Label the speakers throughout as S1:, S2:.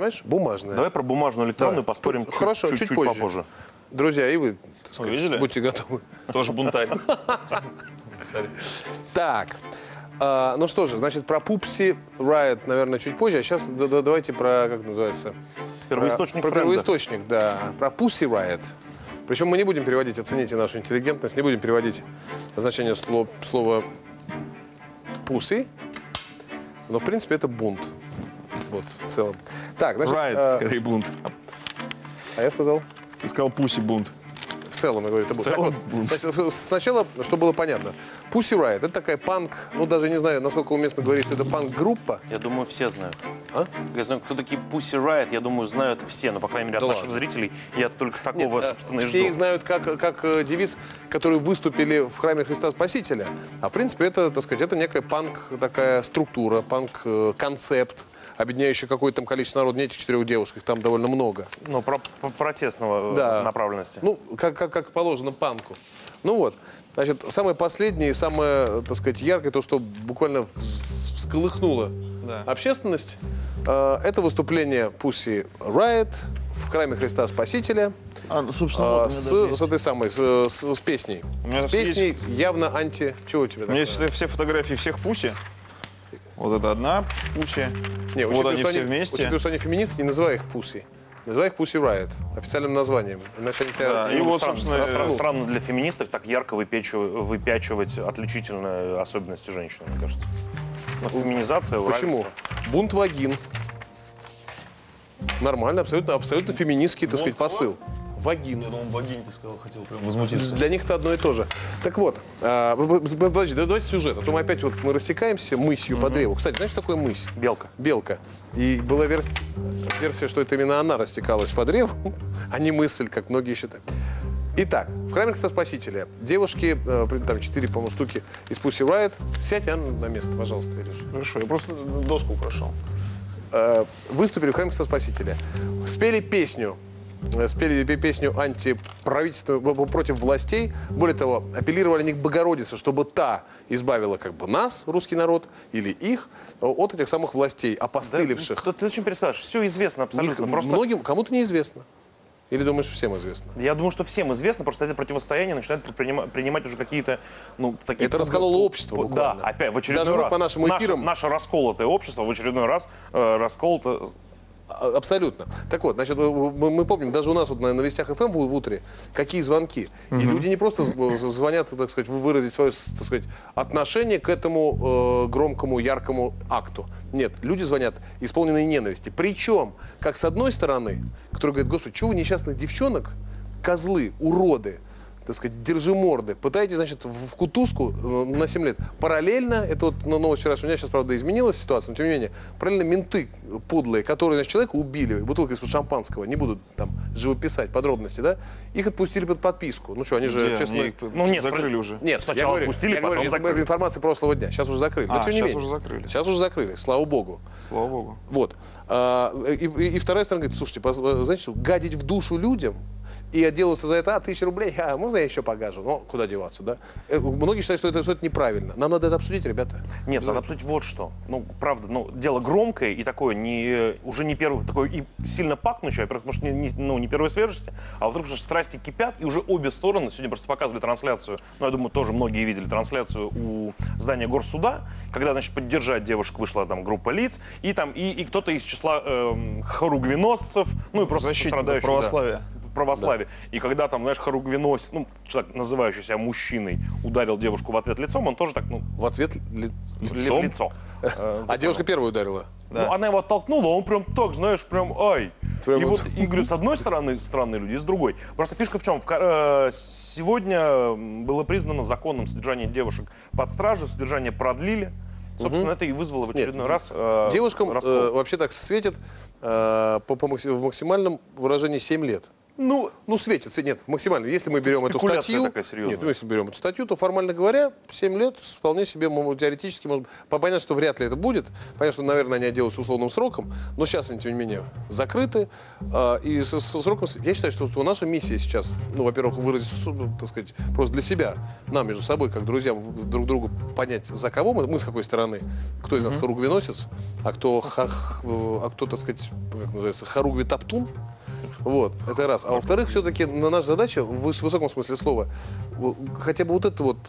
S1: понимаешь? Бумажная.
S2: Давай про бумажную электронную поспорим чуть попозже.
S1: Друзья, и вы, так сказать,
S3: видели?
S1: будьте готовы.
S3: Тоже бунтарь.
S1: Так, ну что же, значит, про Pussy Riot, наверное, чуть позже. А сейчас давайте про, как называется?
S2: Первоисточник
S1: Про
S2: тренда.
S1: первоисточник, да. Про Pussy Riot. Причем мы не будем переводить, оцените нашу интеллигентность, не будем переводить значение слова pussy, но, в принципе, это бунт. Вот, в целом. Так, значит...
S3: Riot, скорее, бунт.
S1: А я сказал?
S3: Ты сказал пуси бунт.
S1: В целом, я говорю, это бунт.
S3: В целом,
S1: Так вот,
S3: бунт.
S1: значит, сначала, чтобы было понятно. Pussy Riot — это такая панк, ну, даже не знаю, насколько уместно говорить, что это панк-группа.
S2: Я думаю, все знают.
S1: А?
S2: Я знаю, кто такие Pussy Riot, я думаю, знают все, но, по крайней мере, от
S1: Да
S2: наших
S1: ладно.
S2: зрителей я только такого, собственно, и
S1: все их
S2: жду.
S1: знают как девиз, которые выступили в храме Христа Спасителя. А в принципе это, так сказать, это некая панк такая структура, панк-концепт, объединяющий какое-то там количество народа, не этих 4 девушек, их там довольно много.
S2: Ну, протестного
S1: Да.
S2: направленности.
S1: Ну, как положено панку. Ну вот, значит, самое последнее и самое, так сказать, яркое, то, что буквально всколыхнуло общественность, это выступление Pussy Riot в храме Христа Спасителя с этой самой, с песней.
S3: меня
S1: С песней явно анти... Чего у тебя
S3: У меня
S1: такое?
S3: есть все фотографии всех пуси. Вот это одна пуси.
S1: Не,
S3: Вот
S1: учитывая,
S3: они
S1: что
S3: все вместе.
S1: Учитывая, что они феминистки, не называй их Pussy. Называй их Pussy Riot, официальным названием. Иначе они тебя...
S3: Да, и вот, собственно,
S2: Странно для феминисток так ярко выпячивать отличительные особенности женщины, мне кажется. Ну, феминизация,
S1: Почему?
S2: равенство.
S1: Бунт вагин. Нормально, абсолютно феминистский, так сказать, посыл. Вагин.
S3: Я думал, вагин ты сказал, хотел прям возмутиться.
S1: Для них это одно и то же. Так вот, подожди, давайте сюжет. А то мы опять вот мы растекаемся мысью по древу. Кстати, знаешь, что такое мысь?
S2: Белка.
S1: Белка. И была версия, что это именно она растекалась по древу, а не мысль, как многие считают. Итак, в храме Христа Спасителя девушки, там 4, по-моему, штуки из Pussy Riot. Сядь, Анна, на место, пожалуйста, Илюш.
S3: Хорошо, я просто доску украшал.
S1: Выступили в храме Христа Спасителя. Спели песню антиправительственную, против властей. Более того, апеллировали они к Богородице, чтобы та избавила как бы нас, русский народ, или их, от этих самых властей, опостылевших.
S2: Ты зачем перескажешь? Все известно абсолютно. Просто...
S1: Многим, кому-то неизвестно. Или думаешь, всем известно?
S2: Я думаю, что всем известно, просто это противостояние начинает принимать уже какие-то, ну, такие...
S1: Это раскололо общество буквально.
S2: Да, опять, в очередной
S1: Даже
S2: раз.
S1: по нашим эфирам...
S2: Наше расколотое общество в очередной раз расколото...
S1: Абсолютно. Так вот, значит, мы помним, даже у нас вот на Вестях ФМ в утре, какие звонки. И люди не просто звонят, так сказать, выразить свое, так сказать, отношение к этому громкому, яркому акту. Нет, люди звонят исполненные ненависти. Причем, как с одной стороны, который говорит: господи, чего вы несчастных девчонок, козлы, уроды, так сказать, держиморды, пытаетесь, значит, в кутузку на 7 лет. Параллельно, это вот новость вчерашняя, у меня сейчас, правда, изменилась ситуация, но тем не менее, параллельно менты подлые, которые, значит, человека убили, бутылкой из-под шампанского, не буду там живописать подробности, да, их отпустили под подписку. Ну что, они же, честно...
S3: Ну, нет, закрыли уже.
S1: Нет,
S2: Сначала отпустили, потом закрыли.
S1: Информация прошлого дня, сейчас уже закрыли. Но тем не
S3: сейчас
S1: менее.
S3: уже закрыли.
S1: Сейчас уже закрыли, слава богу.
S3: Слава богу.
S1: Вот. И вторая сторона говорит: слушайте, знаете что, гадить в душу людям и отделываться за это: 1000 рублей, можно я еще погажу? Ну, куда деваться, да? Многие считают, что это неправильно. Нам надо это обсудить, ребята.
S2: Нет, надо обсудить вот что. Ну, правда, ну, дело громкое и такое, уже не первое, такое и сильно пахнущее, во-первых, может, не первой свежести, а во-вторых, потому что страсти кипят, и уже обе стороны, сегодня просто показывали трансляцию, ну, я думаю, тоже многие видели трансляцию у здания Горсуда, когда, значит, поддержать девушек вышла там группа лиц, и там, и кто-то из числа хоругвеносцев, ну, и просто
S3: Защитников православия.
S2: Православие. Да. И когда там, знаешь, хоругвеносец, ну, человек, называющий себя мужчиной, ударил девушку в ответ лицом, он тоже так, ну...
S1: В ответ
S2: лицо.
S1: А девушка первая ударила?
S2: Да. Ну, она его оттолкнула, он прям так, знаешь, прям ай. И вот, и говорю, с одной стороны странные люди, и с другой. Просто фишка в чем? Сегодня было признано законным содержание девушек под стражей, содержание продлили. Собственно, это и вызвало в очередной раз
S1: девушкам вообще так светит в максимальном выражении 7 лет. Ну, светит. Нет, максимально. Если мы берем эту
S2: спекуляция
S1: статью...
S2: такая серьезная.
S1: Нет, ну, если берем эту статью, то, формально говоря, 7 лет вполне себе, теоретически, может быть... Понятно, что вряд ли это будет. Понятно, что, наверное, они отделаются условным сроком. Но сейчас они, тем не менее, закрыты. И со сроком... Я считаю, что наша миссия сейчас, ну, во-первых, выразить, так сказать, просто для себя, нам между собой, как друзьям, друг другу понять, за кого мы с какой стороны. Кто из нас хоругвеносец, а кто, так сказать, как называется, хоругви-топтун. Вот, это раз. А во-вторых, все-таки наша задача, в высоком смысле слова, хотя бы вот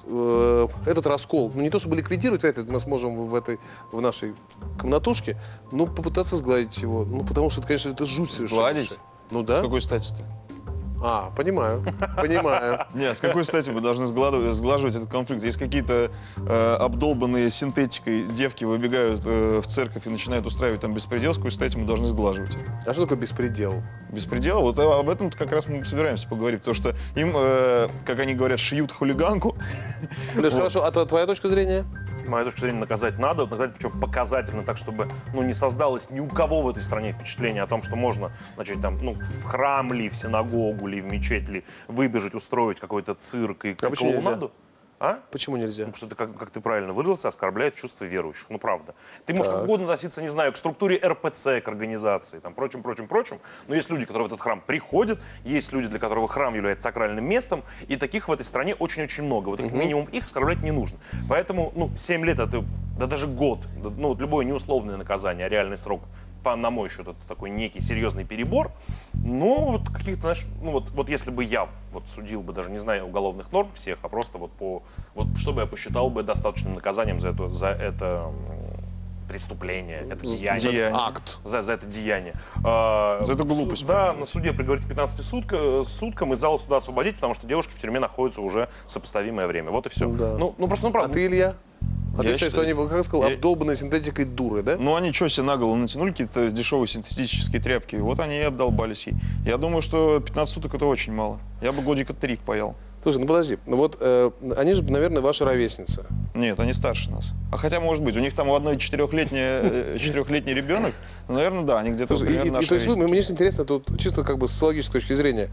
S1: этот раскол, ну не то чтобы ликвидировать, вряд ли мы сможем в нашей комнатушке, но попытаться сгладить его. Ну, потому что, конечно, это жуть совершенно.
S3: Сгладить?
S1: Ну да.
S3: С какой стати-то?
S1: Понимаю, понимаю.
S3: Нет, с какой стати мы должны сглаживать этот конфликт? Есть какие-то обдолбанные синтетикой девки выбегают в церковь и начинают устраивать там беспредел, с какой стати мы должны сглаживать?
S1: А что такое беспредел?
S3: Беспредел? Вот об этом как раз мы собираемся поговорить, потому что им, как они говорят, шьют хулиганку.
S1: Леш, хорошо, а твоя точка зрения?
S2: Моя точка зрения, наказать надо, наказать причем показательно, так, чтобы не создалось ни у кого в этой стране впечатление о том, что можно, значит, там, в храм ли, в синагогу ли, в мечеть ли, выбежать, устроить какой-то цирк и клоунаду.
S1: Почему нельзя?
S2: Потому что это, как ты правильно выразился, оскорбляет чувства верующих. Ну, правда. Ты можешь как угодно относиться, не знаю, к структуре РПЦ, к организации, там, прочим. Но есть люди, которые в этот храм приходят, есть люди, для которых храм является сакральным местом, и таких в этой стране очень-очень много. Вот как минимум их оскорблять не нужно. Поэтому, 7 лет, это, да даже год, любое не условное наказание, а реальный срок, на мой счет, это такой некий серьезный перебор. Но вот каких-то, знаешь, вот если бы я судил бы, даже не зная уголовных норм всех, а просто чтобы я посчитал бы достаточным наказанием за это преступление, это деяние.
S1: Акт.
S2: За это деяние.
S3: За эту глупость.
S2: Да, на суде приговорить к 15 суткам из зала суда освободить, потому что девушки в тюрьме находятся уже сопоставимое время. Вот и все.
S1: Да.
S2: Просто
S1: А
S2: правда.
S1: ты, Илья? А ты
S3: Я
S1: считаешь, что они, как сказал,
S3: я-
S1: обдолбанные синтетикой дуры, да?
S3: Ну, они что себе на голову натянули, какие-то дешевые синтетические тряпки, вот они и обдолбались ей. Я думаю, что 15 суток это очень мало. Я бы годика 3 впаял.
S1: Слушай, подожди, они же, наверное, ваши ровесницы.
S3: Нет, они старше нас. А хотя, может быть, у них там у одной четырехлетний ребенок, ну, наверное, да, они где-то примерно наши
S1: То есть
S3: ровесники.
S1: мне интересно, тут чисто как бы с социологической точки зрения,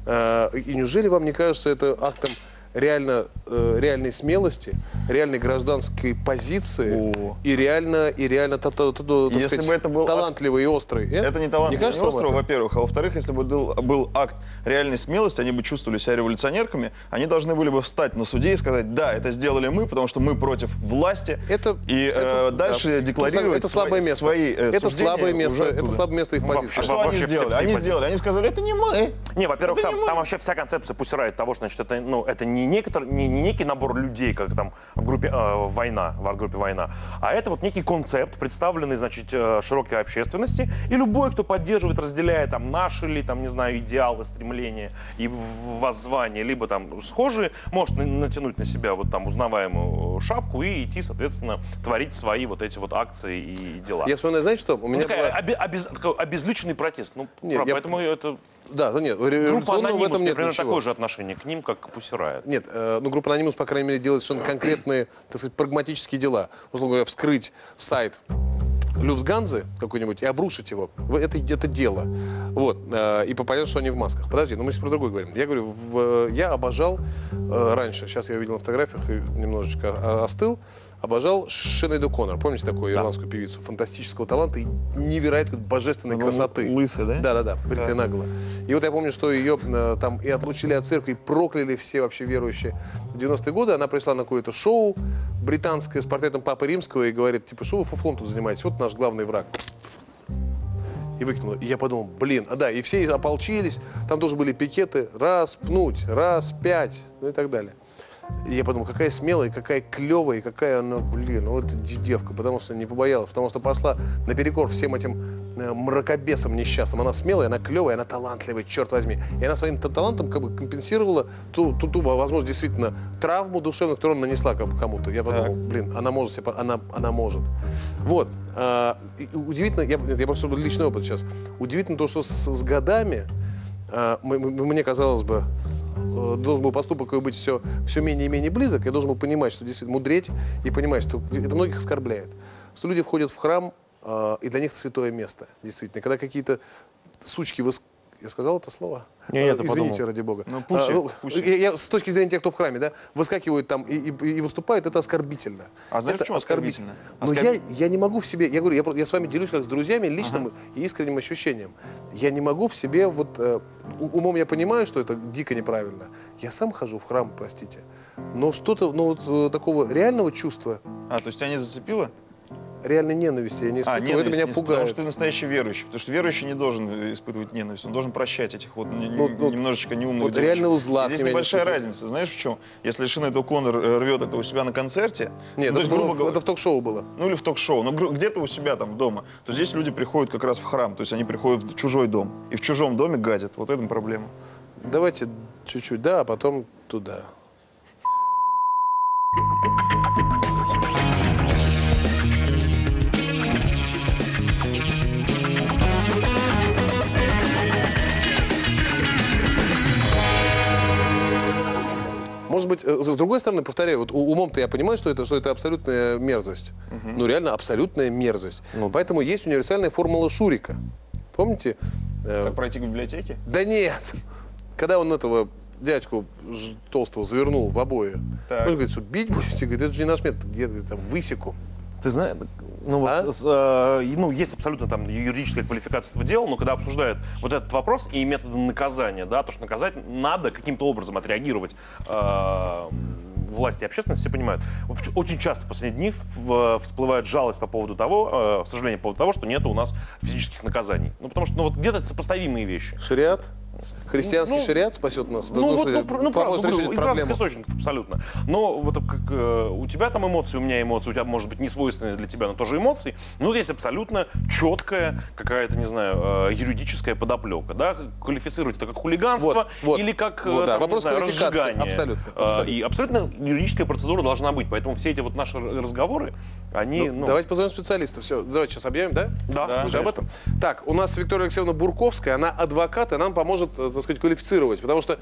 S1: и неужели вам не кажется это актом реальной смелости, реальной гражданской позиции и реально
S3: Если бы это был
S1: талантливый и острый?
S3: Это не талантливый,
S1: кажется
S3: не
S1: вам
S3: остров,
S1: это?
S3: во-первых. А во-вторых, если бы был акт реальной смелости, они бы чувствовали себя революционерками, они должны были бы встать на суде и сказать, да, это сделали мы, потому что мы против власти. Дальше декларировать
S1: это слабое место.
S3: свои
S1: это
S3: суждения
S1: слабое место,
S3: уже
S1: это
S3: оттуда.
S1: слабое место их
S2: Ну,
S1: позиции.
S3: А что они
S2: Вообще
S3: сделали?
S2: все
S3: Они
S2: позиции.
S3: сделали. Они сказали, это не мы.
S2: Не, во-первых,
S3: Это не мы.
S2: там вообще вся концепция пусирает того, что, значит, это не некий набор людей, как там в группе «Война», а это вот некий концепт, представленный, значит, широкой общественности, и любой, кто поддерживает, разделяет там наши ли, там, не знаю, идеалы, стремления и воззвания, либо там схожие, может натянуть на себя вот там узнаваемую шапку и идти, соответственно, творить свои вот эти вот акции и дела.
S1: Я вспоминаю, знаете что? У меня
S2: Такой обезличенный протест.
S1: Нет,
S2: Поэтому это...
S1: Да, нет,
S2: Группа
S1: революционного в
S2: «Анонимус»
S1: этом нет
S2: примерно
S1: ничего.
S2: такое же отношение к ним, как к Пусирает.
S1: Нет, группа «Анонимус», по крайней мере, делает совершенно конкретные, так сказать, прагматические дела. Условно говоря, вскрыть сайт Люфтганзы какой-нибудь и обрушить его. Это дело. Вот. И понятно, что они в масках. Подожди, но мы сейчас про другое говорим. Я говорю, я обожал раньше, сейчас я увидел на фотографиях и немножечко остыл, обожал Шинейд О'Коннор. Помните такую ирландскую певицу? Фантастического таланта и невероятной божественной красоты.
S3: Лысая, да?
S1: Да, бритая наголо. И вот я помню, что ее там и отлучили от церкви, и прокляли все вообще верующие. В 90-е годы она пришла на какое-то шоу британское с портретом Папы Римского и говорит, типа, что вы фуфлом тут занимаетесь? Вот наш главный враг. И выкинула. И я подумал, и все ополчились, там тоже были пикеты, раз, пнуть, раз, 5, ну и так далее. И я подумал, какая смелая, какая клевая, и какая она, вот девка, потому что не побоялась, потому что пошла наперекор всем этим мракобесам несчастным. Она смелая, она клевая, она талантливая, черт возьми. И она своим талантом как бы компенсировала ту возможно, действительно, травму душевную, которую она нанесла кому-то. Я подумал, она может себе, она может. Вот. Удивительно, я просто личный опыт сейчас. Удивительно то, что с годами, мне казалось бы, должен был поступок быть все менее и менее близок, я должен был понимать, что действительно мудреть и понимать, что это многих оскорбляет. Что люди входят в храм, и для них это святое место, действительно. Когда какие-то сучки Я сказал это слово?
S2: Нет,
S1: извините, ради бога.
S3: Ну,
S1: с точки зрения тех, кто в храме, да, выскакивают там и выступают, это оскорбительно.
S3: А знаете, почему оскорбительно?
S1: Но я не могу в себе, я говорю, я с вами делюсь как с друзьями личным и искренним ощущением. Я не могу в себе, вот умом я понимаю, что это дико неправильно. Я сам хожу в храм, простите. Но что-то, вот такого реального чувства.
S3: То есть тебя не зацепило?
S1: Реальной ненависти я не испытываю, это меня пугает.
S3: Потому что ты настоящий верующий. Потому что верующий не должен испытывать ненависть, он должен прощать этих вот немножечко неумных
S1: вот реального зла.
S3: Здесь небольшая разница. Знаешь в чем? Если Синед О'Коннор рвет это у себя на концерте...
S1: Нет, это в ток-шоу было.
S3: Ну или в ток-шоу, но где-то у себя там дома. То здесь люди приходят как раз в храм. То есть они приходят в чужой дом. И в чужом доме гадят. Вот это проблема.
S1: Давайте чуть-чуть, да, а потом туда. Может быть, с другой стороны, повторяю, вот умом-то я понимаю, что это абсолютная мерзость. Ну, реально абсолютная мерзость. Поэтому есть универсальная формула Шурика. Помните?
S3: Как пройти к библиотеке?
S1: Да нет. Когда он этого дядьку толстого завернул в обои, он говорит, что бить будете? Говорит, это же не наш метод, где-то там высеку.
S2: Ты знаешь, есть абсолютно там юридическая квалификация этого дела, но когда обсуждают вот этот вопрос и методы наказания, да, то, что наказать надо каким-то образом отреагировать власти и общественность, все понимают. Очень часто в последние дни всплывает жалость по поводу того, сожаление по поводу того, что нет у нас физических наказаний. Ну, потому что вот где-то это сопоставимые вещи.
S1: Шариат? Христианский шариат спасет нас?
S2: Поможет решить из разных источников абсолютно. Но вот как у тебя там эмоции, у меня эмоции, у тебя, может быть, не свойственные для тебя, но тоже эмоции. Но есть абсолютно четкая какая-то, не знаю, юридическая подоплека. Да? Квалифицировать это как хулиганство или как
S1: вопрос
S2: разжигание.
S1: Абсолютно.
S2: И абсолютно юридическая процедура должна быть. Поэтому все эти вот наши разговоры, они...
S1: Давайте позовем специалиста. Все, давайте сейчас объявим, да?
S2: Да.
S1: Вы же об этом? Так, у нас Виктория Алексеевна Бурковская, она адвокат, и нам поможет, так сказать, квалифицировать, потому что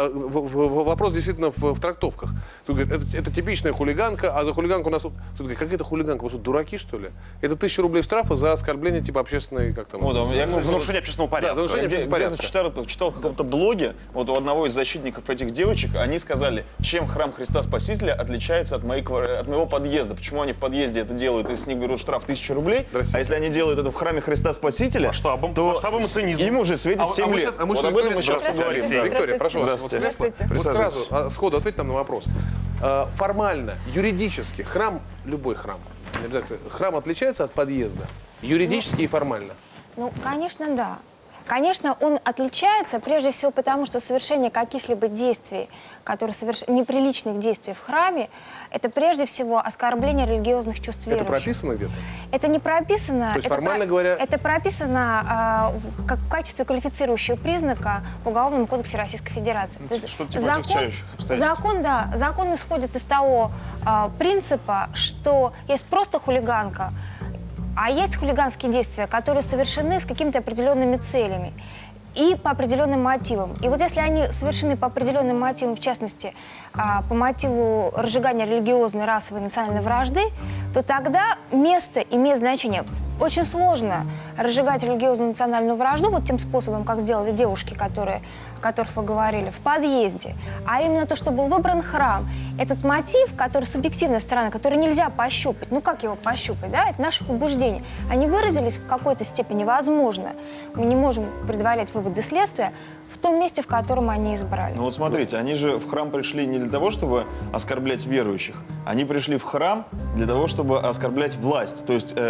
S1: вопрос действительно в трактовках. Тут говорит, это типичная хулиганка, а за хулиганку у нас... Тут говорит, как это хулиганка? Вы что, дураки, что ли? Это 1000 рублей штрафа за оскорбление типа общественной... Как там?
S2: За нарушение общественного порядка.
S3: Да, за нарушение общественного порядка. Читал в каком-то блоге, вот у одного из защитников этих девочек, они сказали, чем храм Христа Спасителя отличается от моего подъезда. Почему они в подъезде это делают, и с них берут штраф 1000 рублей, а если они делают это в храме Христа Спасителя,
S2: масштабом и цинизмом.
S3: Им уже светит 7 лет. Вот об этом мы сейчас поговорим.
S1: Виктория, прошу вас.
S3: Здравствуйте.
S1: Вот сразу, сходу ответь нам на вопрос. Формально, юридически, храм, любой храм, не обязательно, храм отличается от подъезда? Юридически и формально?
S4: Ну, конечно, да. Конечно, он отличается прежде всего потому, что совершение каких-либо действий, неприличных действий в храме, это прежде всего оскорбление религиозных чувств верующих.
S1: Это прописано где-то?
S4: Это не прописано.
S1: То есть, формально говоря...
S4: Это прописано как в качестве квалифицирующего признака в Уголовном кодексе Российской Федерации.
S3: Что-то типа отягчающих обстоятельств.
S4: Закон исходит из того принципа, что есть просто хулиганка, а есть хулиганские действия, которые совершены с какими-то определенными целями и по определенным мотивам. И вот если они совершены по определенным мотивам, в частности, по мотиву разжигания религиозной, расовой, национальной вражды, то тогда место имеет значение. Очень сложно разжигать религиозную национальную вражду вот тем способом, как сделали девушки, о которых вы говорили, в подъезде. А именно то, что был выбран храм. Этот мотив, который субъективная сторона, который нельзя пощупать. Ну как его пощупать, да? Это наши побуждения. Они выразились в какой-то степени, возможно. Мы не можем предварять выводы следствия в том месте, в котором они избрали.
S3: Ну вот смотрите, они же в храм пришли не для того, чтобы оскорблять верующих. Они пришли в храм для того, чтобы оскорблять власть. То есть,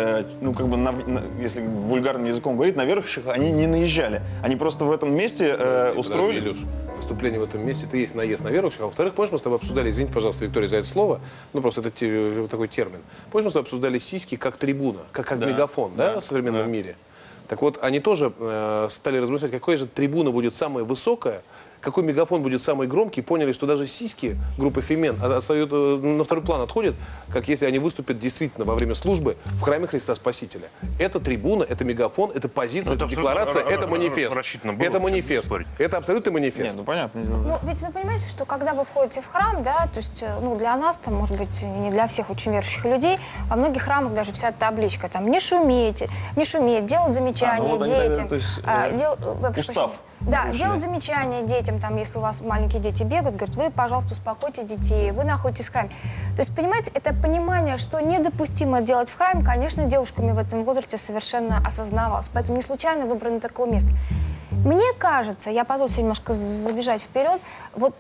S3: если вульгарным языком говорить, на верующих они не наезжали. Они просто в этом месте устроили...
S1: Илюш, выступление в этом месте, это есть наезд на верующих. А во-вторых, помнишь, мы с тобой обсуждали, извините, пожалуйста, Виктория, за это слово, ну просто это такой термин. Помнишь, мы с тобой обсуждали сиськи как трибуна, как мегафон, да, в современном мире? Так вот, они тоже стали размышлять, какая же трибуна будет самая высокая, какой мегафон будет самый громкий, поняли, что даже сиськи группы Фемен на второй план отходят, как если они выступят действительно во время службы в храме Христа Спасителя. Это трибуна, это мегафон, это позиция, это декларация, это манифест. Это манифест. Это абсолютный манифест.
S3: Ну, понятно.
S4: Ну, ведь вы понимаете, что когда вы входите в храм, да, то есть, ну, для нас, там, может быть, не для всех очень верующих людей, во многих храмах даже вся табличка, там, не шуметь, делать замечания детям.
S3: Устав.
S4: Да, делать замечания детям, там, если у вас маленькие дети бегают, говорят, вы, пожалуйста, успокойте детей, вы находитесь в храме. То есть, понимаете, это понимание, что недопустимо делать в храме, конечно, девушками в этом возрасте совершенно осознавалось. Поэтому не случайно выбрано такое место. Мне кажется, я позволю себе немножко забежать вперед, вот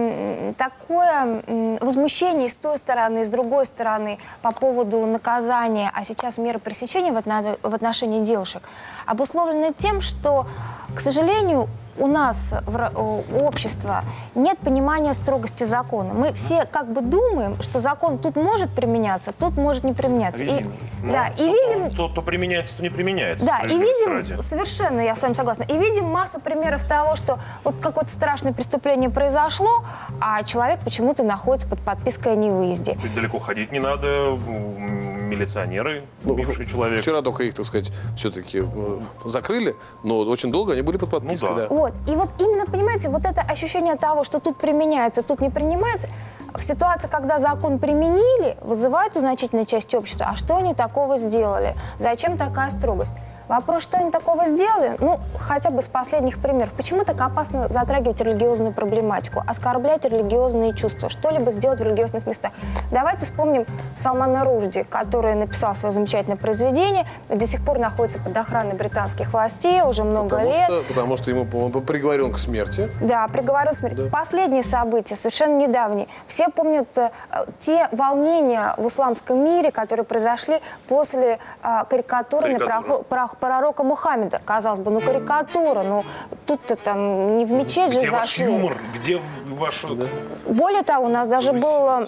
S4: такое возмущение и с той стороны, и с другой стороны по поводу наказания, а сейчас меры пресечения в отношении девушек, обусловлено тем, что, к сожалению, у нас, у общества, нет понимания строгости закона. Мы все как бы думаем, что закон тут может применяться, тут может не применяться. Да, и видим...
S2: То применяется, то не применяется.
S4: Да, и видим, совершенно я с вами согласна, и видим массу примеров того, что вот какое-то страшное преступление произошло, а человек почему-то находится под подпиской о невыезде.
S2: Ведь далеко ходить не надо, милиционеры, убивший человек.
S1: Вчера только их, так сказать, все-таки закрыли, но очень долго они были под подпиской.
S2: Ну, да.
S4: Вот. И вот именно, понимаете, вот это ощущение того, что тут применяется, тут не принимается, в ситуации, когда закон применили, вызывает у значительной части общества, а что они такого сделали? Зачем такая строгость? Вопрос, что они такого сделали, ну, хотя бы с последних примеров. Почему так опасно затрагивать религиозную проблематику, оскорблять религиозные чувства, что-либо сделать в религиозных местах? Давайте вспомним Салмана Ружди, который написал свое замечательное произведение, и до сих пор находится под охраной британских властей уже много лет.
S1: Потому что ему, по-моему, приговорен к смерти.
S4: Да, приговорен к смерти. Да. Последние события, совершенно недавние. Все помнят те волнения в исламском мире, которые произошли после карикатуры на пророка Мухаммеда. Казалось бы, ну карикатура, ну тут-то там не в мечеть же зашли.
S2: Где ваш юмор? Где ваш... Да.
S4: Более того, у нас даже был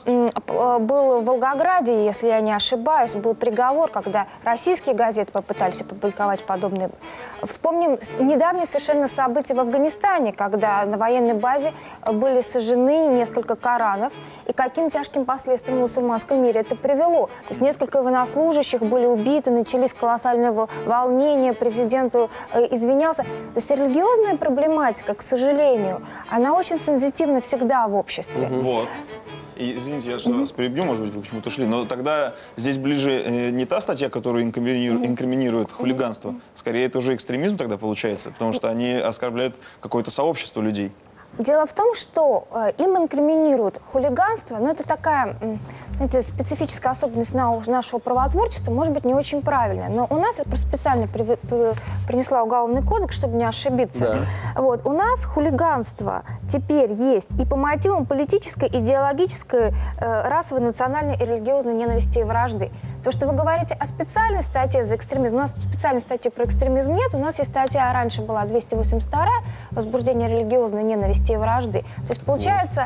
S4: в Волгограде, если я не ошибаюсь, был приговор, когда российские газеты попытались опубликовать подобные. Вспомним недавние совершенно события в Афганистане, когда на военной базе были сожжены несколько Коранов, и каким тяжким последствиям в мусульманском мире это привело. То есть несколько военнослужащих были убиты, начались колоссальные волнения, президент извинялся. То есть религиозная проблематика, к сожалению, она очень сенситивна всегда в обществе.
S3: Вот. И, извините, я что вас перебью, может быть, вы к чему-то шли, но тогда здесь ближе не та статья, которая инкриминирует хулиганство, скорее это уже экстремизм тогда получается, потому что они оскорбляют какое-то сообщество людей.
S4: Дело в том, что им инкриминируют хулиганство, но это такая, знаете, специфическая особенность нашего правотворчества, может быть, не очень правильная. Но у нас, я просто специально принесла уголовный кодекс, чтобы не ошибиться. Да. Вот, у нас хулиганство теперь есть и по мотивам политической, идеологической, расовой, национальной и религиозной ненависти и вражды. То, что вы говорите о специальной статье за экстремизм, у нас специальной статьи про экстремизм нет, у нас есть статья, раньше была 282, возбуждение религиозной ненависти и вражды. То есть, получается,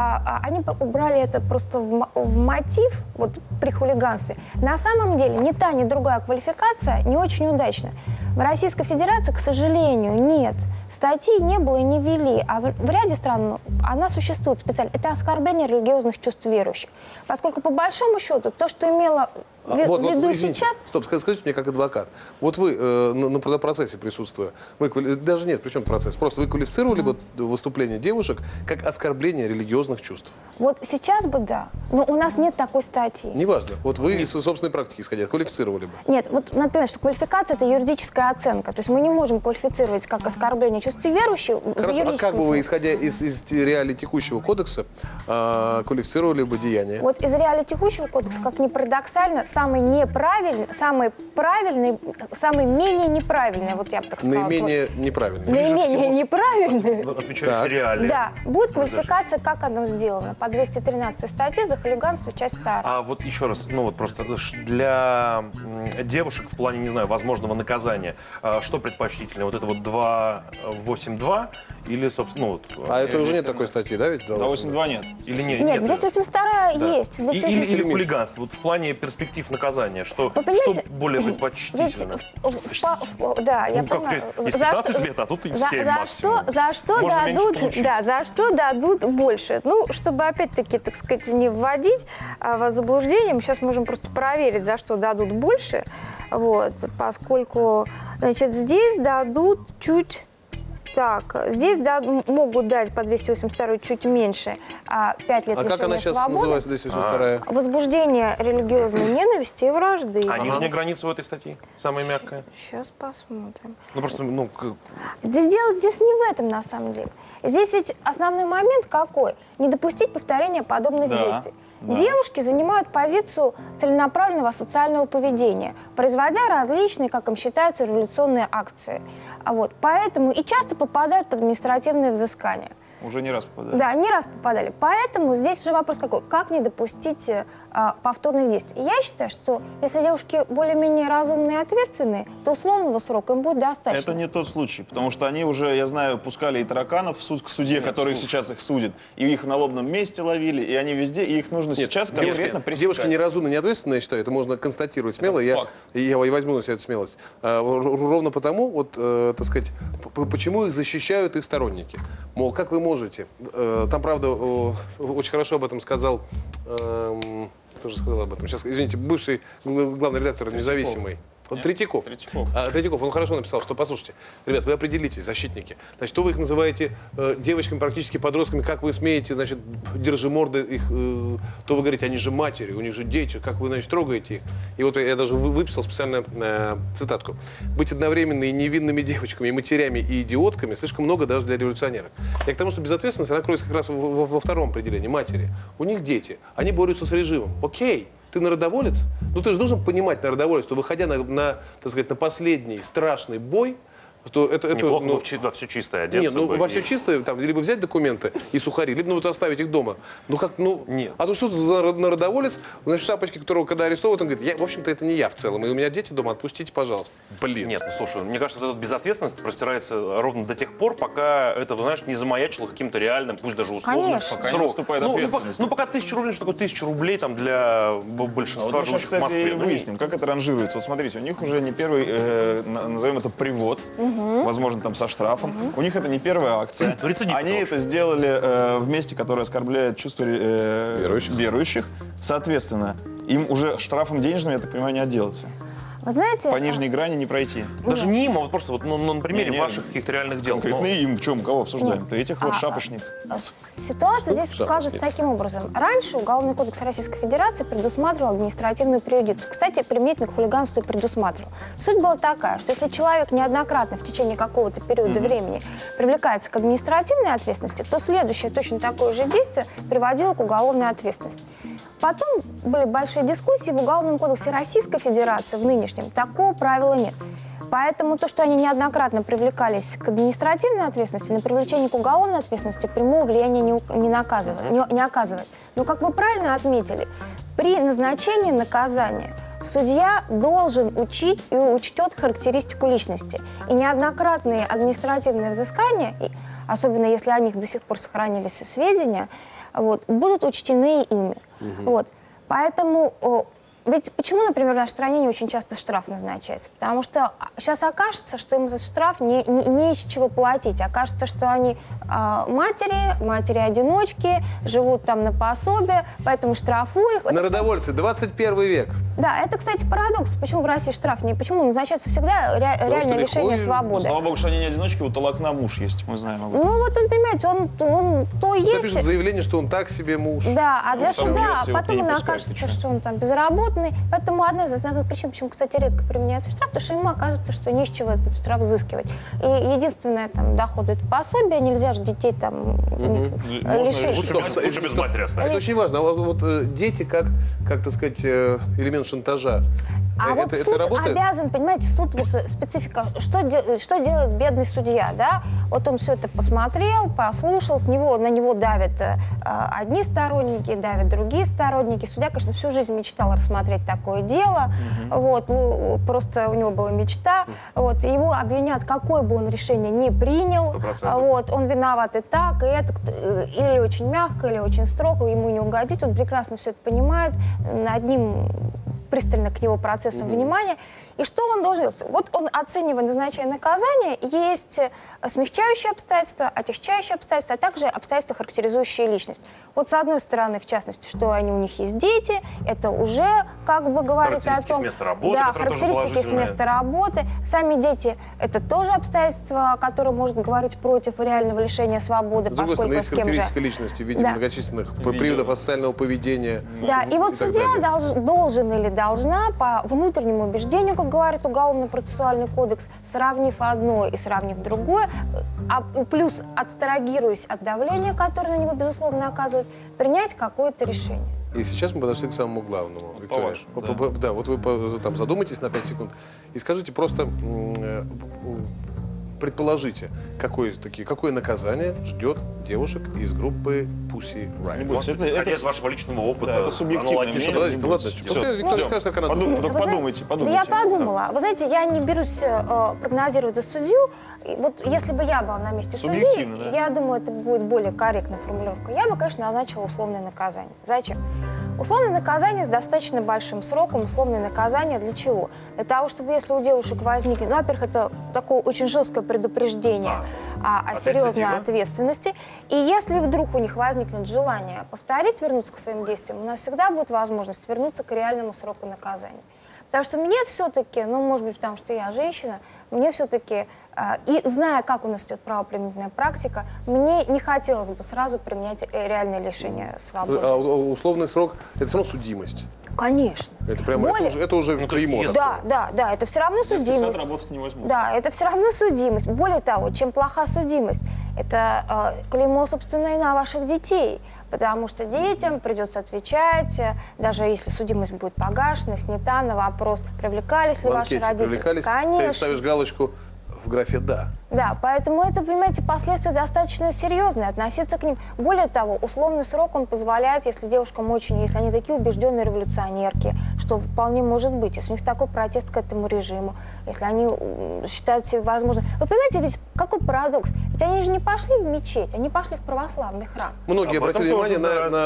S4: они убрали это просто в мотив вот, при хулиганстве. На самом деле, ни та, ни другая квалификация не очень удачна. В Российской Федерации, к сожалению, нет. Статьи не было и не ввели, а в ряде стран она существует специально. Это оскорбление религиозных чувств верующих. Поскольку, по большому счету, то, что имело в виду сейчас...
S1: Стоп, скажите мне как адвокат. Вот вы на процессе присутствуя, даже нет, при чем процесс, просто вы квалифицировали бы выступление девушек как оскорбление религиозных чувств?
S4: Вот сейчас бы да, но у нас нет такой статьи.
S1: Неважно. Вот вы из собственной практики исходя, квалифицировали бы?
S4: Нет, вот например, что квалификация – это юридическая оценка. То есть мы не можем квалифицировать как оскорбление чувств верующих.
S1: Хорошо, а как бы вы, исходя из реалий текущего кодекса, квалифицировали бы деяние?
S4: Вот из реалий текущего кодекса, как ни парадоксально, самый неправильный, самый правильный, самый менее неправильный, вот я бы так сказала.
S1: Наименее неправильный.
S4: Наименее неправильный.
S2: Отвечающий реалии.
S4: Да, будет квалификация, как оно сделано, по 213 статье за хулиганство, часть 2.
S2: А вот еще раз, ну вот просто для девушек в плане, не знаю, возможного наказания, что предпочтительнее? Вот это вот 282 или, собственно, ну, вот...
S1: А это уже нет такой статьи, да, ведь?
S3: 282 нет.
S2: Или нет?
S4: Нет, 282 есть. 282.
S2: Или хулиганство. Вот в плане перспектив наказания, что более предпочтительно?
S4: Да, я
S2: понимаю. Есть 15 лет, а тут 7 максимум.
S4: За что дадут больше? Ну, чтобы опять-таки, так сказать, не вводить в заблуждение, мы сейчас можем просто проверить, за что дадут больше. Вот, поскольку, значит, здесь дадут чуть... Так, здесь могут дать по 282 чуть меньше, 5 лет лишения
S1: как она сейчас
S4: свободы.
S1: называется, 282?
S4: Возбуждение религиозной ненависти и вражды.
S2: А нижняя граница в этой статье? Самая мягкая?
S4: Сейчас посмотрим.
S2: Ну, просто,
S4: Дело здесь не в этом, на самом деле. Здесь ведь основной момент какой? Не допустить повторения подобных действий.
S3: Да.
S4: Девушки занимают позицию целенаправленного социального поведения, производя различные, как им считается, революционные акции. Поэтому и часто попадают под административное взыскание.
S3: Уже не раз попадали.
S4: Да, не раз попадали. Поэтому здесь уже вопрос какой? Как не допустить повторных действий? Я считаю, что если девушки более-менее разумные и ответственные, то условного срока им будет достаточно.
S3: Это не тот случай, потому что они уже, я знаю, пускали и тараканов в суд к судье, который сейчас их судит, и их на лобном месте ловили, и они везде, и их нужно сейчас конкретно пресекать.
S1: Девушки неразумные, неответственные, я считаю, это можно констатировать смело. Я возьму на себя эту смелость. Ровно потому, так сказать, почему их защищают их сторонники. Мол, как вы можете? Там, правда, очень хорошо об этом сказал, кто же сказал об этом? Сейчас, извините, бывший главный редактор «Независимый». Третьяков. Третьяков, он хорошо написал, что, послушайте, ребят, вы определитесь, защитники. Значит, что вы их называете девочками, практически подростками, как вы смеете, значит, держиморды их, то вы говорите, они же матери, у них же дети, как вы, значит, трогаете их. И вот я даже выписал специально цитатку. Быть одновременно и невинными девочками, и матерями, и идиотками слишком много даже для революционеров. Я к тому, что безответственность, она кроется как раз во втором определении, матери. У них дети, они борются с режимом. Окей. Ты народоволец? Ну ты же должен понимать, народоволец, что выходя так сказать, на последний страшный бой, что это
S2: неплохо во все чистое одеться.
S1: Нет, во все чистое, там, либо взять документы и сухари, либо оставить их дома.
S2: Нет.
S1: А то что за народоволец, значит, шапочки, которого когда арестовывают, он говорит, в общем-то, это не я в целом, и у меня дети дома, отпустите, пожалуйста.
S2: Блин. Нет, слушай, мне кажется, эта безответственность простирается ровно до тех пор, пока это, знаешь, не замаячило каким-то реальным, пусть даже условным
S3: Пока не
S2: срок.
S3: наступает ответственность.
S2: Пока 1000 рублей, что такое 1000 рублей там для большинства
S3: мы сейчас,
S2: живущих в Москве.
S3: кстати, выясним, как это ранжируется. Вот смотрите, у них уже не первый, назовем это, привод, возможно, там со штрафом. У них это не первая акция. Они это сделали в месте, которое оскорбляет чувства верующих. Соответственно, им уже штрафом денежным, я так понимаю, не отделаться.
S4: Вы знаете,
S3: по нижней грани не пройти.
S2: Даже не им, а вот просто на примере ваших каких-то реальных дел.
S3: Конкретно им, в чем, кого обсуждаем-то? Этих вот шапочник.
S4: Ситуация здесь складывается таким образом. Раньше Уголовный кодекс Российской Федерации предусматривал административную периодицию. Кстати, применительно к хулиганству предусматривал. Суть была такая, что если человек неоднократно в течение какого-то периода времени привлекается к административной ответственности, то следующее точно такое же действие приводило к уголовной ответственности. Потом были большие дискуссии в Уголовном кодексе Российской Федерации, в нынешнем, такого правила нет. Поэтому то, что они неоднократно привлекались к административной ответственности, на привлечение к уголовной ответственности прямого влияния не оказывает. Но, как вы правильно отметили, при назначении наказания судья должен учить и учтет характеристику личности. И неоднократные административные взыскания, особенно если о них до сих пор сохранились сведения, будут учтены ими. Поэтому... Ведь почему, например, в нашей стране не очень часто штраф назначается? Потому что сейчас окажется, что им этот штраф не из чего платить. Окажется, что они матери-одиночки, живут там на пособие, поэтому штрафуют.
S1: Народовольцы, 21 век.
S4: Да, это, кстати, парадокс. Почему в России штраф не... Почему назначается всегда реальное лишение свободы?
S3: Слава богу, что они не одиночки, у Толокна муж есть, мы знаем об этом.
S4: Ну вот он, понимаете, он то есть...
S1: Что пишет заявление, что он так себе муж.
S4: Да, а для суда потом он окажется, что он там безработный. Поэтому одна из основных причин, почему, кстати, редко применяется штраф, потому что ему окажется, что не с чего этот штраф взыскивать. И единственное, там, доход — это пособие, нельзя же детей там лишить.
S2: Лучше без матери оставить.
S1: Это очень важно. А вот дети как, так сказать, элемент шантажа.
S4: А вот суд
S1: работает?
S4: Обязан, понимаете, суд, вот специфика, что делает бедный судья, да? Вот он все это посмотрел, послушал, на него давят одни сторонники, давят другие сторонники. Судья, конечно, всю жизнь мечтал рассмотреть такое дело, просто у него была мечта, его обвинят, какое бы он решение не принял, он виноват и так, и это, или очень мягко, или очень строго, ему не угодить, он прекрасно все это понимает, над ним пристально к его процессам внимания. И что он должен делать? Вот он, оценивая, назначая наказание, есть смягчающие обстоятельства, отягчающие обстоятельства, а также обстоятельства, характеризующие личность. Вот с одной стороны, в частности, что у них есть дети, это уже как бы говорит о том...
S2: Характеристики с места работы,
S4: да,
S2: которые тоже
S4: характеристики с места работы. Сами дети — это тоже обстоятельства, которые можно говорить против реального лишения свободы,
S1: с другой стороны, есть
S4: с кем же...
S1: характеристика личности в виде многочисленных приводов асоциального поведения.
S4: Да, и вот судья должен или должна по внутреннему убеждению, как говорит Уголовно-процессуальный кодекс, сравнив одно и сравнив другое, плюс абстрагируясь от давления, которое на него, безусловно, оказывает, принять какое-то решение.
S1: И сейчас мы подошли к самому главному, Виктория. Да, вот вы там задумайтесь на 5 секунд и скажите просто, предположите, какое наказание ждет девушек из группы Pussy Riot.
S2: Исходя из вашего личного опыта.
S3: Да, это субъективное мнение.
S1: Ладно, Виктория скажет, как она думает.
S3: Подумайте.
S4: Да я подумала. Вы знаете, я не берусь прогнозировать за судью. И вот если бы я была на месте судьи,
S3: да.
S4: я думаю, это будет более корректная формулировка. Я бы, конечно, назначила условное наказание. Зачем? Условное наказание с достаточно большим сроком. Условное наказание для чего? Для того, чтобы если у девушек возникнет... Ну, во-первых, это такое очень жесткое предупреждение о серьезной ответственности. И если вдруг у них возникнет желание повторить, вернуться к своим действиям, у нас всегда будет возможность вернуться к реальному сроку наказания. Потому что мне все-таки, ну, может быть, потому что я женщина, мне все-таки, и зная, как у нас идет правоприменительная практика, мне не хотелось бы сразу применять реальное лишение свободы.
S1: А условный срок – это все равно судимость.
S4: Конечно.
S1: Это прямо это уже клеймо.
S4: Да, это все равно судимость.
S3: Детский сад работать не возьмут.
S4: Да, это все равно судимость. Более того, чем плоха судимость, это клеймо, собственно, и на ваших детей. Потому что детям придется отвечать, даже если судимость будет погашена, снята, на вопрос, привлекались ли ваши родители.
S1: Привлекались?
S4: Конечно.
S1: Ты ставишь галочку в графе «да».
S4: Да, поэтому это, понимаете, последствия достаточно серьезные, относиться к ним. Более того, условный срок он позволяет, если девушкам очень, если они такие убежденные революционерки, что вполне может быть, если у них такой протест к этому режиму, если они считают себе возможным. Вы понимаете, ведь какой парадокс? Ведь они же не пошли в мечеть, они пошли в православный храм.
S1: Многие обратили внимание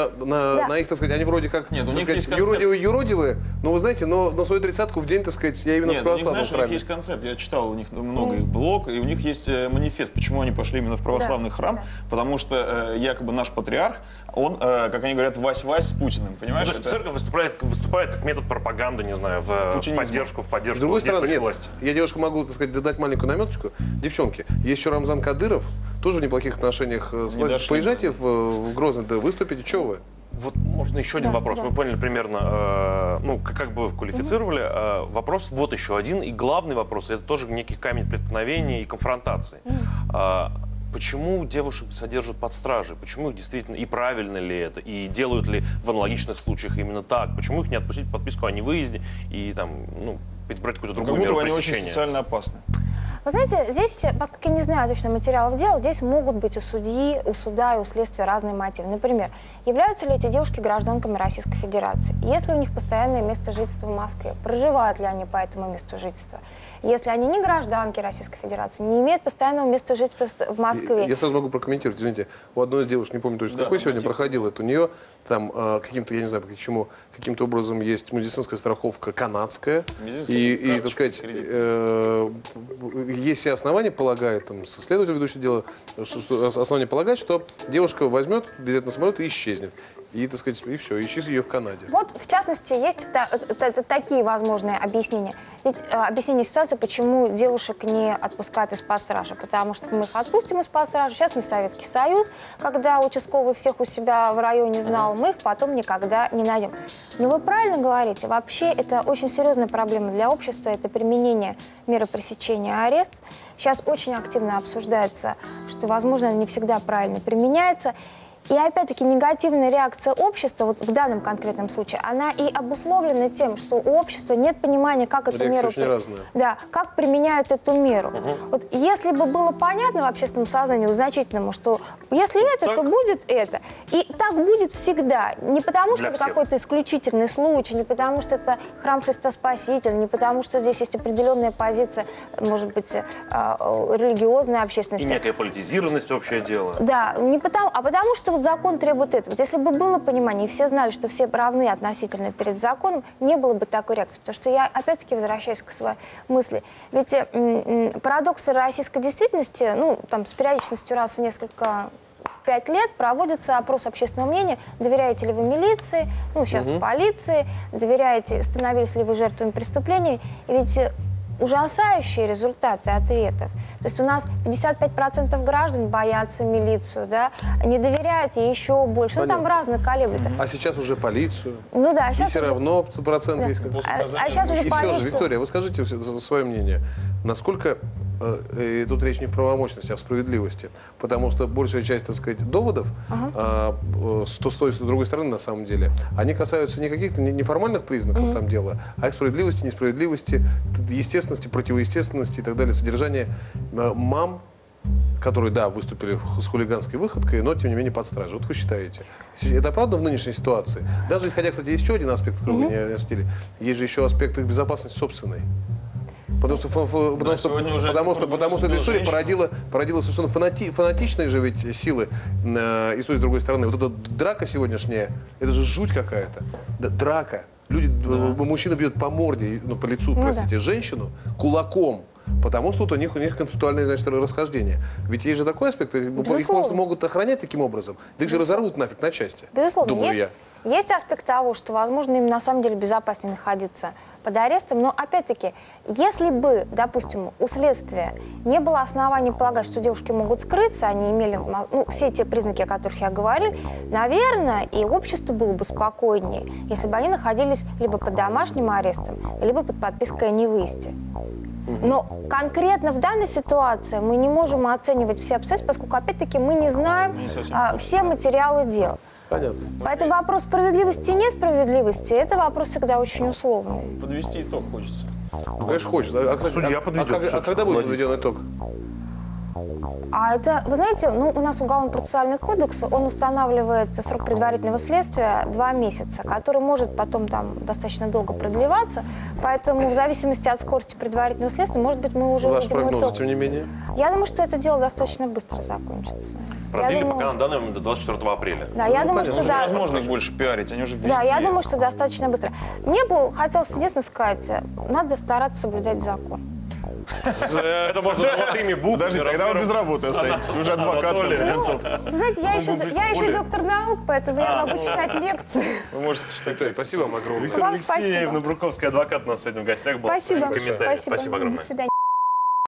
S1: на их, так сказать, они вроде как,
S3: Нет, у них есть
S1: юродивые, но вы знаете, но свою 30-ку в день, так сказать, я именно в православном храме.
S3: У них есть концепт, я читал у них много их блог, и у них есть манифест, почему они пошли именно в православный храм, потому что якобы наш патриарх, он, как они говорят, вась-вась с Путиным, понимаешь?
S2: Ну, то есть церковь выступает как метод пропаганды, не знаю, в поддержку
S1: С другой стороны, нет,
S2: власти.
S1: я девушка могу, так сказать, дать маленькую наметочку. Девчонки, есть еще Рамзан Кадыров, тоже в неплохих отношениях с властью. Поезжайте в Грозный, да выступите, что вы?
S2: Вот можно еще один вопрос. Мы поняли примерно, как бы квалифицировали. Вопрос вот еще один. И главный вопрос, это тоже некий камень преткновения и конфронтации. Почему девушек содержат под стражей? Почему их действительно, и правильно ли это? И делают ли в аналогичных случаях именно так? Почему их не отпустить подписку о невыезде и там, брать какую-то другую меру пресечения?
S3: Как будто они очень социально опасны.
S4: Вы знаете, здесь, поскольку я не знаю точно материалов дела, здесь могут быть у судьи, у суда и у следствия разные мотивы. Например, являются ли эти девушки гражданками Российской Федерации? Если у них постоянное место жительства в Москве, проживают ли они по этому месту жительства? Если они не гражданки Российской Федерации, не имеют постоянного места жительства в Москве.
S1: Я сразу могу прокомментировать, извините, у одной из девушек, не помню точно, какой сегодня проходил, это у нее там каким-то, я не знаю почему, каким-то образом есть медицинская страховка канадская, и так сказать, есть все основания, полагает, там, следователь, ведущий дело, основания полагать, что девушка возьмет билет на самолет и исчезнет. И, так сказать, и все, ищи ее в Канаде.
S4: Вот, в частности, есть такие возможные объяснения. Ведь объяснение ситуации, почему девушек не отпускают из-под стражи. Потому что мы их отпустим из-под стражи. Сейчас не Советский Союз, когда участковый всех у себя в районе знал, мы их потом никогда не найдем. Но вы правильно говорите, вообще это очень серьезная проблема для общества, это применение меры пресечения и арест. Сейчас очень активно обсуждается, что, возможно, не всегда правильно применяется. И опять-таки негативная реакция общества, вот в данном конкретном случае, она и обусловлена тем, что у общества нет понимания, как эту меру... Да, как применяют эту меру. Вот если бы было понятно в общественном сознании значительному, что если это, то будет это. И так будет всегда. Не потому, что это какой-то исключительный случай, не потому, что это храм Христа Спасителя, не потому, что здесь есть определенная позиция, может быть, религиозной общественности.
S2: И некая политизированность, общее дело.
S4: Да, не потому, а потому что вот закон требует этого. Вот если бы было понимание, и все знали, что все равны относительно перед законом, не было бы такой реакции. Потому что я, опять-таки, возвращаюсь к своей мысли. Ведь парадоксы российской действительности, ну, там, с периодичностью раз в несколько... 5 лет проводится опрос общественного мнения, доверяете ли вы милиции, ну, сейчас полиции, доверяете, становились ли вы жертвами преступлений. И ведь ужасающие результаты ответов. То есть у нас 55% граждан боятся милицию, да, не доверяют ей еще больше.
S1: Понятно.
S4: Ну, там разно колеблется.
S1: А сейчас уже полицию.
S4: Ну да,
S1: И
S4: сейчас
S1: все
S4: уже...
S1: равно процент есть.
S4: А сейчас уже
S1: И все же, Виктория, вы скажите свое мнение. Насколько, и тут речь не в правомощности, а в справедливости, потому что большая часть, так сказать, доводов, с той и с другой стороны, на самом деле, они касаются не каких-то неформальных признаков там дела, а их справедливости, несправедливости, естественности, противоестественности и так далее, содержания мам, которые, да, выступили с хулиганской выходкой, но, тем не менее, под стражей. Вот вы считаете, это правда в нынешней ситуации? Даже, хотя, кстати, есть еще один аспект, который вы не осветили, есть же еще аспект их безопасности собственной. Потому что эта история породила совершенно фанатичные же ведь силы и с той, и с другой стороны. Вот эта драка сегодняшняя, это же жуть какая-то. Драка. Мужчина бьет по морде, ну, по лицу, простите, женщину кулаком. Потому что вот у них концептуальные, значит, расхождения. Ведь есть же такой аспект, их просто могут охранять таким образом. Да их же разорвут нафиг на части.
S4: Безусловно,
S1: думаю я.
S4: Есть аспект того, что, возможно, им на самом деле безопаснее находиться под арестом. Но, опять-таки, если бы, допустим, у следствия не было оснований полагать, что девушки могут скрыться, они имели все те признаки, о которых я говорил, наверное, и общество было бы спокойнее, если бы они находились либо под домашним арестом, либо под подпиской о невыезде. Но конкретно в данной ситуации мы не можем оценивать все обстоятельства, поскольку, опять-таки, мы не знаем все материалы дела.
S1: Понятно.
S4: Поэтому вопрос справедливости и несправедливости – это вопрос всегда очень условный.
S3: Подвести итог хочется.
S1: Ну, конечно, хочется.
S2: Судья подведет.
S1: А когда будет подведен итог?
S4: А это, вы знаете, ну, у нас Уголовно-процессуальный кодекс, он устанавливает срок предварительного следствия 2 месяца, который может потом там достаточно долго продлеваться. Поэтому в зависимости от скорости предварительного следствия, может быть, мы уже
S1: Ваш
S4: увидим
S1: прогноз,
S4: итог.
S1: тем не менее?
S4: Я думаю, что это дело достаточно быстро закончится.
S2: Продлили пока на данный момент до 24 апреля.
S4: Да, я думаю, что да.
S3: Невозможно их больше пиарить, они уже везде.
S4: Да, я думаю, что достаточно быстро. Мне бы хотелось единственное сказать, надо стараться соблюдать закон.
S2: Это можно золотыми буквами.
S3: Подожди, тогда вы без работы останетесь. Вы уже адвокат, в конце концов.
S4: Вы знаете, я еще доктор наук, поэтому я могу читать лекции.
S3: Вы можете читать.
S1: Спасибо вам огромное.
S2: Виктория Алексеевна Бруковская, адвокат, у нас сегодня в гостях был.
S4: Спасибо.
S2: Спасибо огромное.
S4: До свидания.